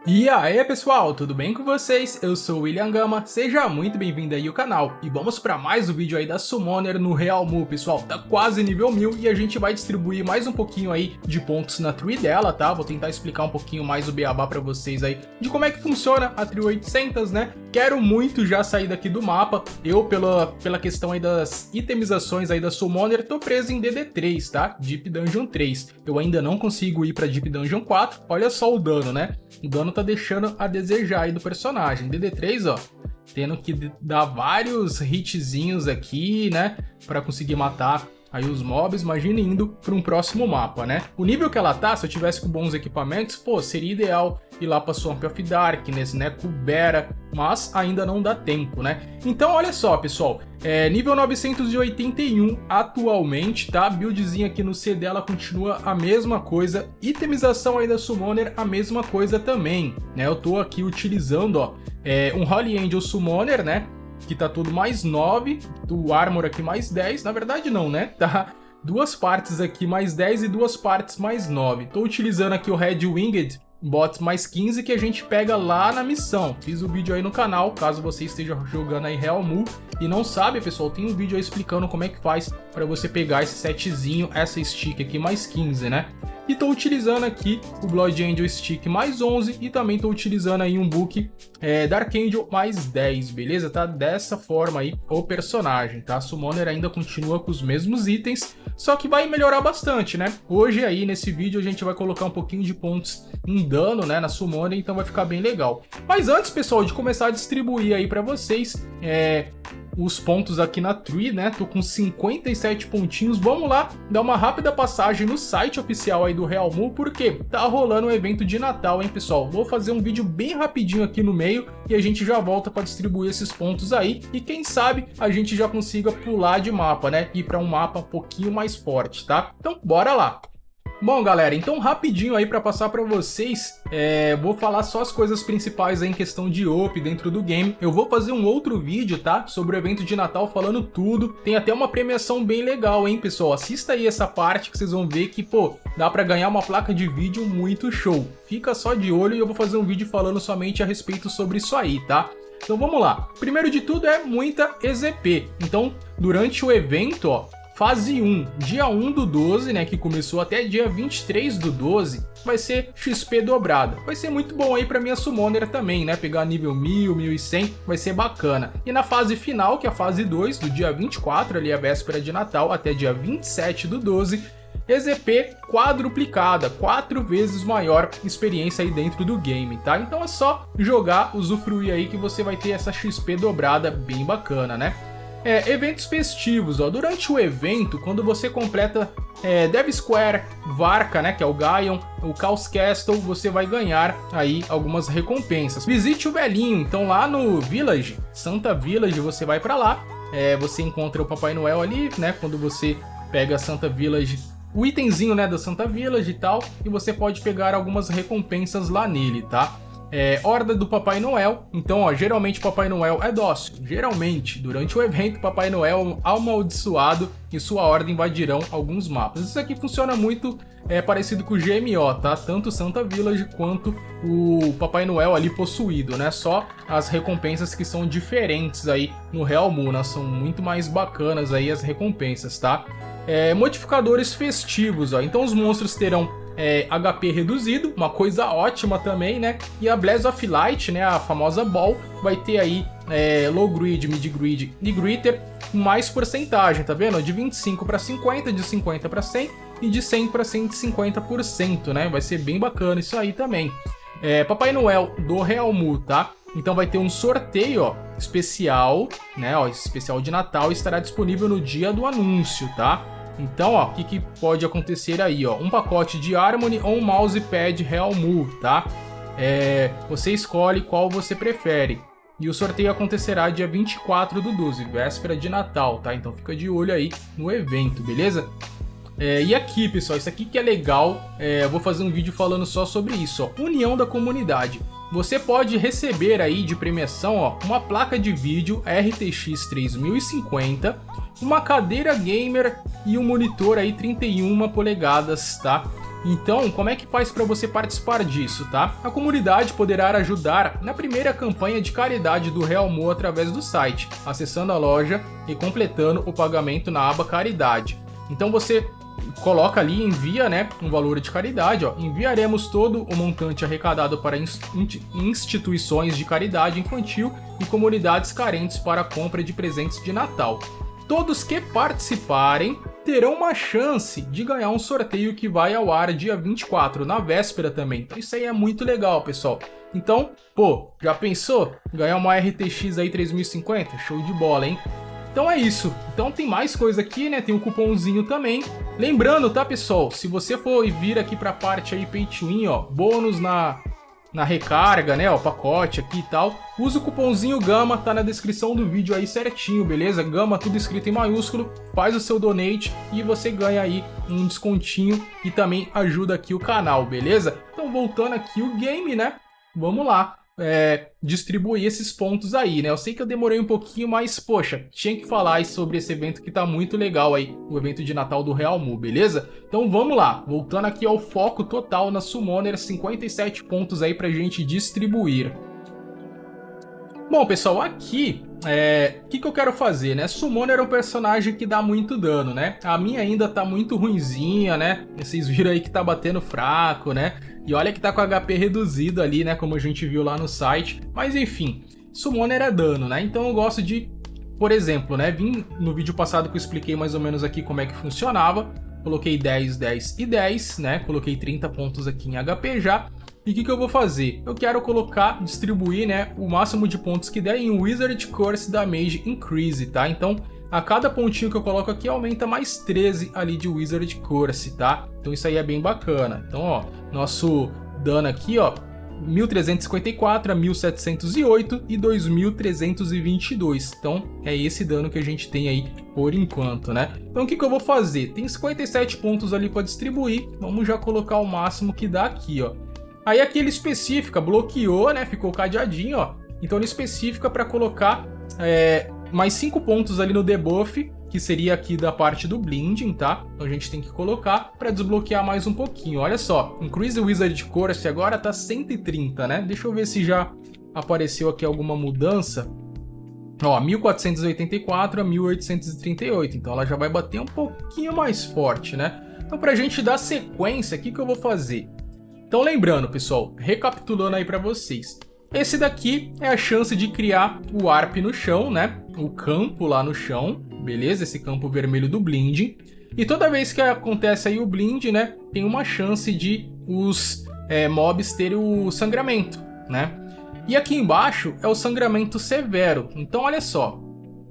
E aí pessoal, tudo bem com vocês? Eu sou o William Gama, seja muito bem-vindo aí ao canal. E vamos para mais um vídeo aí da Summoner no Realmu, pessoal. Tá quase nível 1000 e a gente vai distribuir mais um pouquinho aí de pontos na tree dela, tá? Vou tentar explicar um pouquinho mais o beabá para vocês aí de como é que funciona a tree 800, né? Quero muito já sair daqui do mapa. Eu, pela questão aí das itemizações aí da Summoner, tô preso em DD3, tá? Deep Dungeon 3. Eu ainda não consigo ir para Deep Dungeon 4. Olha só o dano, né? O dano tá deixando a desejar aí do personagem. DD3, ó, tendo que dar vários hitzinhos aqui, né, pra conseguir matar aí os mobs. Imagina indo para um próximo mapa, né? O nível que ela tá, se eu tivesse com bons equipamentos, pô, seria ideal ir lá pra Swamp of Darkness, né, Kubera, mas ainda não dá tempo, né? Então olha só, pessoal, nível 981 atualmente, tá? Buildzinha aqui no C dela continua a mesma coisa, itemização aí da Summoner a mesma coisa também, né? Eu tô aqui utilizando, ó, um Holy Angel Summoner, né? Que tá tudo mais 9, do Armor aqui mais 10, na verdade não, né? Tá duas partes aqui mais 10 e duas partes mais 9. Tô utilizando aqui o Red Winged Bots mais 15 que a gente pega lá na missão. Fiz o vídeo aí no canal, caso você esteja jogando aí Realmu e não sabe, pessoal, tem um vídeo aí explicando como é que faz para você pegar esse setzinho, essa stick aqui mais 15, né? E tô utilizando aqui o Blood Angel Stick mais 11 e também tô utilizando aí um book Dark Angel mais 10, beleza? Tá dessa forma aí o personagem, tá? A Summoner ainda continua com os mesmos itens, só que vai melhorar bastante, né? Hoje aí nesse vídeo a gente vai colocar um pouquinho de pontos em dano, né, na Summoner, então vai ficar bem legal. Mas antes, pessoal, de começar a distribuir aí pra vocês os pontos aqui na tree, né? Tô com 57 pontinhos. Vamos lá dar uma rápida passagem no site oficial aí do Realmu, porque tá rolando um evento de Natal, hein, pessoal? Vou fazer um vídeo bem rapidinho aqui no meio e a gente já volta para distribuir esses pontos aí. E quem sabe a gente já consiga pular de mapa, né? Ir para um mapa um pouquinho mais forte, tá? Então, bora lá! Bom, galera, então rapidinho aí para passar para vocês, vou falar só as coisas principais aí em questão de up dentro do game. Eu vou fazer um outro vídeo, tá? Sobre o evento de Natal falando tudo. Tem até uma premiação bem legal, hein, pessoal? Assista aí essa parte que vocês vão ver que, pô, dá para ganhar uma placa de vídeo muito show. Fica só de olho e eu vou fazer um vídeo falando somente a respeito sobre isso aí, tá? Então vamos lá. Primeiro de tudo é muita EZP. Então, durante o evento, ó, Fase 1, dia 1 do 12, né, que começou até dia 23 do 12, vai ser XP dobrada. Vai ser muito bom aí pra minha Summoner também, né, pegar nível 1000, 1100, vai ser bacana. E na fase final, que é a fase 2, do dia 24, ali a véspera de Natal, até dia 27 do 12, EZP quadruplicada, 4 vezes maior experiência aí dentro do game, tá? Então é só jogar, usufruir aí que você vai ter essa XP dobrada bem bacana, né? Eventos festivos, ó. Durante o evento, quando você completa Dev Square, Varka, né, que é o Gaion, o Chaos Castle, você vai ganhar aí algumas recompensas. Visite o velhinho, então lá no Village, Santa Village, você vai pra lá, você encontra o Papai Noel ali, né, quando você pega a Santa Village, o itemzinho, né, da Santa Village e tal, e você pode pegar algumas recompensas lá nele, tá? Horda do Papai Noel, então ó, geralmente Papai Noel é dócil, geralmente durante o evento Papai Noel amaldiçoado e sua horda invadirão alguns mapas. Isso aqui funciona muito parecido com o GMO, tá? Tanto Santa Village quanto o Papai Noel ali possuído, né? Só as recompensas que são diferentes aí no Realmu, né? São muito mais bacanas aí as recompensas, tá? Modificadores festivos, ó. Então os monstros terão HP reduzido, uma coisa ótima também, né? E a Blaze of Light, né, a famosa Ball, vai ter aí Low Grid, Mid Grid e Gritter com mais porcentagem, tá vendo? De 25 para 50, de 50 para 100 e de 100 para 150%, né? Vai ser bem bacana isso aí também. Papai Noel do Realmu, tá? Então vai ter um sorteio, ó, especial, né? Ó, esse especial de Natal estará disponível no dia do anúncio, tá? Então, ó, o que pode acontecer aí, ó? Um pacote de Harmony ou um mousepad Realmu, tá? Você escolhe qual você prefere. E o sorteio acontecerá dia 24 do 12, véspera de Natal, tá? Então fica de olho aí no evento, beleza? E aqui, pessoal, isso aqui que é legal, eu vou fazer um vídeo falando só sobre isso, ó. União da comunidade. Você pode receber aí de premiação, ó, uma placa de vídeo RTX 3050, uma cadeira gamer e um monitor aí 31 polegadas, tá? Então, como é que faz para você participar disso, tá? A comunidade poderá ajudar na primeira campanha de caridade do Realmu através do site, acessando a loja e completando o pagamento na aba Caridade. Então você coloca ali, envia, né, um valor de caridade, ó. Enviaremos todo o montante arrecadado para instituições de caridade infantil e comunidades carentes para a compra de presentes de Natal. Todos que participarem terão uma chance de ganhar um sorteio que vai ao ar dia 24, na véspera também. Então isso aí é muito legal, pessoal. Então, pô, já pensou? Ganhar uma RTX aí 3050? Show de bola, hein? Então é isso. Então tem mais coisa aqui, né? Tem um cupomzinho também. Lembrando, tá, pessoal? Se você for vir aqui pra parte aí Pay to Win, ó, bônus na recarga, né, ó, pacote aqui e tal, usa o cupomzinho GAMA, tá na descrição do vídeo aí certinho, beleza? GAMA, tudo escrito em maiúsculo, faz o seu donate e você ganha aí um descontinho e também ajuda aqui o canal, beleza? Então voltando aqui o game, né, vamos lá. Distribuir esses pontos aí, né? Eu sei que eu demorei um pouquinho, mas, poxa, tinha que falar aí sobre esse evento que tá muito legal aí, o evento de Natal do Realmu, beleza? Então vamos lá, voltando aqui ao foco total na Summoner, 57 pontos aí pra gente distribuir. Bom, pessoal, aqui, o que eu quero fazer, né? Summoner é um personagem que dá muito dano, né? A minha ainda tá muito ruinzinha, né? Vocês viram aí que tá batendo fraco, né? E olha que tá com HP reduzido ali, né? Como a gente viu lá no site. Mas enfim, Summoner é dano, né? Então eu gosto de, por exemplo, né? Vim no vídeo passado que eu expliquei mais ou menos aqui como é que funcionava. Coloquei 10, 10 e 10, né? Coloquei 30 pontos aqui em HP já. E o que eu vou fazer? Eu quero colocar, distribuir, né, o máximo de pontos que der em Wizard Curse Damage Increase, tá? Então, a cada pontinho que eu coloco aqui aumenta mais 13 ali de Wizard Curse, tá? Então isso aí é bem bacana. Então, ó, nosso dano aqui, ó, 1354 a 1708 e 2322. Então, é esse dano que a gente tem aí por enquanto, né? Então, o que eu vou fazer? Tem 57 pontos ali para distribuir. Vamos já colocar o máximo que dá aqui, ó. Aí aqui ele especifica, bloqueou, né? Ficou cadeadinho, ó. Então ele especifica para colocar mais 5 pontos ali no debuff, que seria aqui da parte do blinding, tá? Então a gente tem que colocar para desbloquear mais um pouquinho. Olha só, Increase Wizard Curse agora tá 130, né? Deixa eu ver se já apareceu aqui alguma mudança. Ó, 1484 a 1838, então ela já vai bater um pouquinho mais forte, né? Então pra gente dar sequência, o que eu vou fazer? Então lembrando, pessoal, recapitulando aí para vocês. Esse daqui é a chance de criar o ARP no chão, né? O campo lá no chão, beleza? Esse campo vermelho do blinding. E toda vez que acontece aí o blind, né? Tem uma chance de os mobs terem o sangramento, né? E aqui embaixo é o sangramento severo. Então olha só.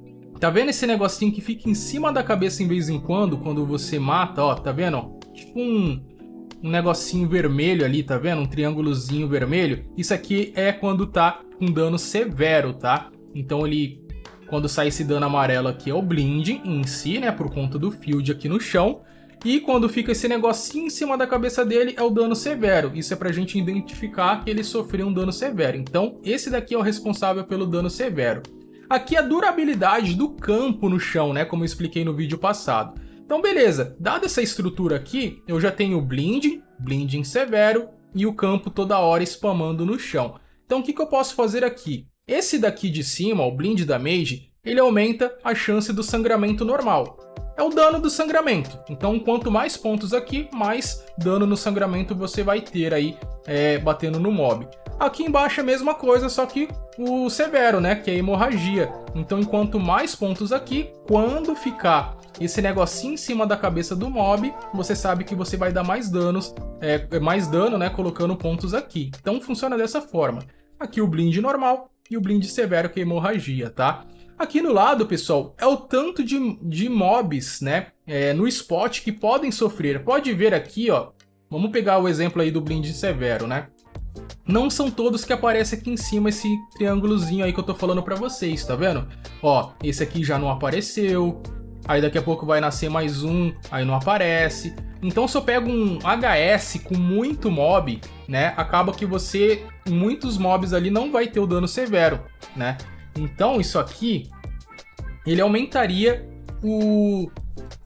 Tá vendo esse negocinho que fica em cima da cabeça em vez em quando você mata, ó? Tá vendo? Tipo um negocinho vermelho ali, tá vendo? Um triângulozinho vermelho. Isso aqui é quando tá com dano severo, tá? Então ele, quando sai esse dano amarelo aqui é o blinding em si, né? Por conta do field aqui no chão. E quando fica esse negocinho em cima da cabeça dele é o dano severo. Isso é pra gente identificar que ele sofreu um dano severo. Então esse daqui é o responsável pelo dano severo. Aqui a durabilidade do campo no chão, né? Como eu expliquei no vídeo passado. Então beleza, dada essa estrutura aqui, eu já tenho o blinding severo e o campo toda hora spamando no chão. Então o que eu posso fazer aqui? Esse daqui de cima, o Blind Damage, ele aumenta a chance do sangramento normal. É o dano do sangramento. Então quanto mais pontos aqui, mais dano no sangramento você vai ter aí batendo no mob. Aqui embaixo é a mesma coisa, só que o severo, né? Que é a hemorragia. Então enquanto mais pontos aqui, quando ficar esse negocinho em cima da cabeça do mob, você sabe que você vai dar mais danos, mais dano, né? Colocando pontos aqui. Então funciona dessa forma. Aqui o blind normal e o blind severo, que é a hemorragia, tá? Aqui no lado, pessoal, é o tanto de mobs, né? No spot que podem sofrer. Pode ver aqui, ó. Vamos pegar o exemplo aí do blind severo, né? Não são todos que aparecem aqui em cima, esse triângulozinho aí que eu tô falando pra vocês, tá vendo? Ó, esse aqui já não apareceu. Aí daqui a pouco vai nascer mais um, aí não aparece. Então se eu pego um HS com muito mob, né, acaba que você, muitos mobs ali não vai ter o dano severo, né? Então isso aqui, ele aumentaria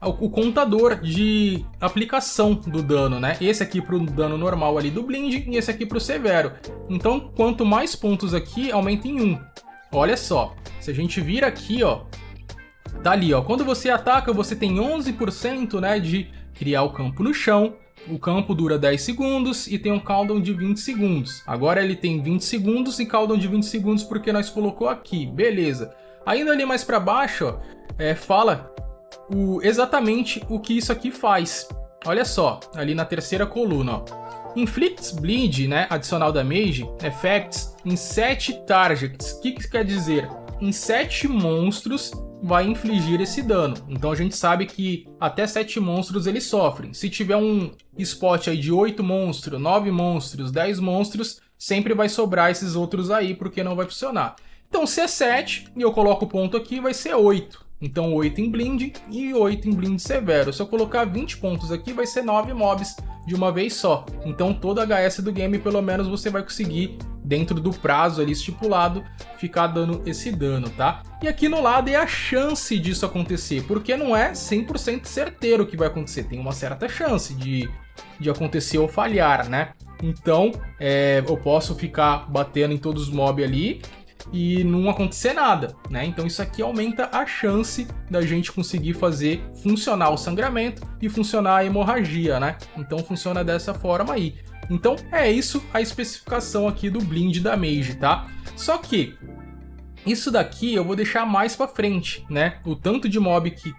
o contador de aplicação do dano, né? Esse aqui pro dano normal ali do Blind e esse aqui pro severo. Então, quanto mais pontos aqui, aumenta em 1. Olha só, se a gente vir aqui, ó, tá ali, ó. Quando você ataca, você tem 11%, né, de criar o campo no chão. O campo dura 10 segundos e tem um cooldown de 20 segundos. Agora ele tem 20 segundos e cooldown de 20 segundos porque nós colocou aqui. Beleza. Ainda ali mais para baixo, ó, fala exatamente o que isso aqui faz. Olha só, ali na terceira coluna, ó. Inflicts Bleed, né, adicional damage, effects, em 7 targets. O que quer dizer? Em 7 monstros vai infligir esse dano. Então a gente sabe que até 7 monstros eles sofrem. Se tiver um spot aí de 8 monstros, 9 monstros, 10 monstros, sempre vai sobrar esses outros aí, porque não vai funcionar. Então se é 7, e eu coloco o ponto aqui, vai ser 8. Então 8 em Blind e 8 em Blind severo. Se eu colocar 20 pontos aqui, vai ser 9 mobs de uma vez só. Então todo HS do game, pelo menos, você vai conseguir, dentro do prazo ali estipulado, ficar dando esse dano, tá? E aqui no lado é a chance disso acontecer, porque não é 100% certeiro o que vai acontecer. Tem uma certa chance de acontecer ou falhar, né? Então eu posso ficar batendo em todos os mobs ali e não acontecer nada, né? Então isso aqui aumenta a chance da gente conseguir fazer funcionar o sangramento e funcionar a hemorragia, né? Então funciona dessa forma aí. Então é isso a especificação aqui do Blind da Mage, tá? Só que isso daqui eu vou deixar mais pra frente, né? O tanto de mob que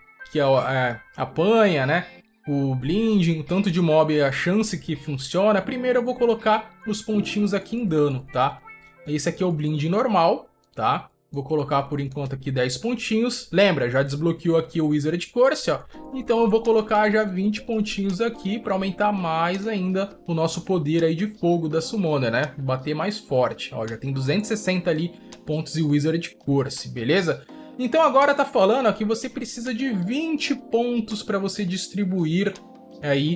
apanha, né? O Blind, o tanto de mob, a chance que funciona. Primeiro eu vou colocar os pontinhos aqui em dano, tá? Esse aqui é o Blind normal, tá? Vou colocar por enquanto aqui 10 pontinhos. Lembra, já desbloqueou aqui o Wizard Curse, ó. Então eu vou colocar já 20 pontinhos aqui para aumentar mais ainda o nosso poder aí de fogo da Summoner, né? Bater mais forte. Ó, já tem 260 ali pontos de Wizard Curse, beleza? Então agora tá falando ó, que você precisa de 20 pontos para você distribuir aí,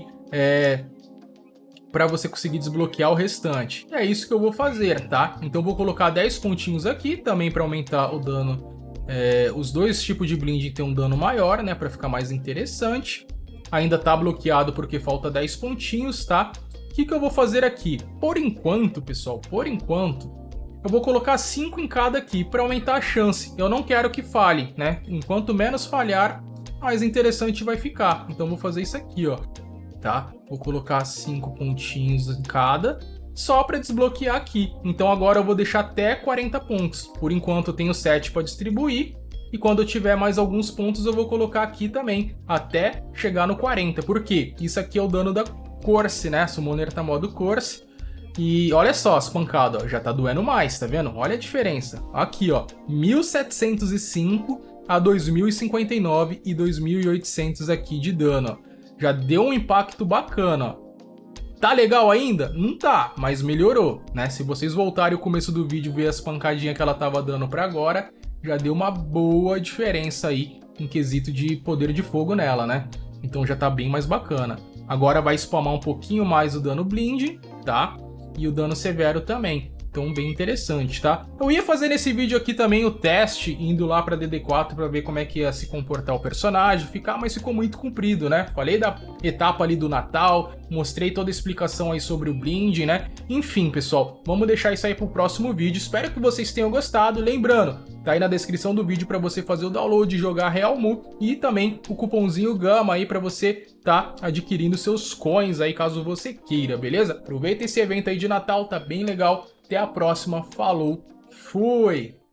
para você conseguir desbloquear o restante. É isso que eu vou fazer, tá? Então eu vou colocar 10 pontinhos aqui, também para aumentar o dano. Os dois tipos de blind tem um dano maior, né? Para ficar mais interessante. Ainda tá bloqueado porque falta 10 pontinhos, tá? O que eu vou fazer aqui? Por enquanto, pessoal, por enquanto, eu vou colocar 5 em cada aqui para aumentar a chance. Eu não quero que falhe, né? Enquanto menos falhar, mais interessante vai ficar. Então eu vou fazer isso aqui, ó. Tá? Vou colocar 5 pontinhos em cada, só para desbloquear aqui. Então agora eu vou deixar até 40 pontos. Por enquanto eu tenho 7 para distribuir. E quando eu tiver mais alguns pontos eu vou colocar aqui também, até chegar no 40. Por quê? Isso aqui é o dano da Curse, né? Summoner tá modo Curse. E olha só as pancadas, ó, já tá doendo mais, tá vendo? Olha a diferença. Aqui, ó, 1705 a 2059 e 2800 aqui de dano, ó. Já deu um impacto bacana, ó. Tá legal ainda? Não tá, mas melhorou, né? Se vocês voltarem ao começo do vídeo e ver as pancadinhas que ela tava dando pra agora, já deu uma boa diferença aí em quesito de poder de fogo nela, né? Então já tá bem mais bacana. Agora vai spamar um pouquinho mais o dano blind, tá? E o dano severo também. Então bem interessante, tá? Eu ia fazer nesse vídeo aqui também o teste, indo lá pra DD4 pra ver como é que ia se comportar o personagem, mas ficou muito comprido, né? Falei da etapa ali do Natal, mostrei toda a explicação aí sobre o Blind, né? Enfim, pessoal, vamos deixar isso aí pro próximo vídeo. Espero que vocês tenham gostado. Lembrando, tá aí na descrição do vídeo pra você fazer o download e jogar Realmu, e também o cupomzinho GAMA aí pra você tá adquirindo seus coins aí caso você queira, beleza? Aproveita esse evento aí de Natal, tá bem legal. Até a próxima, falou, fui!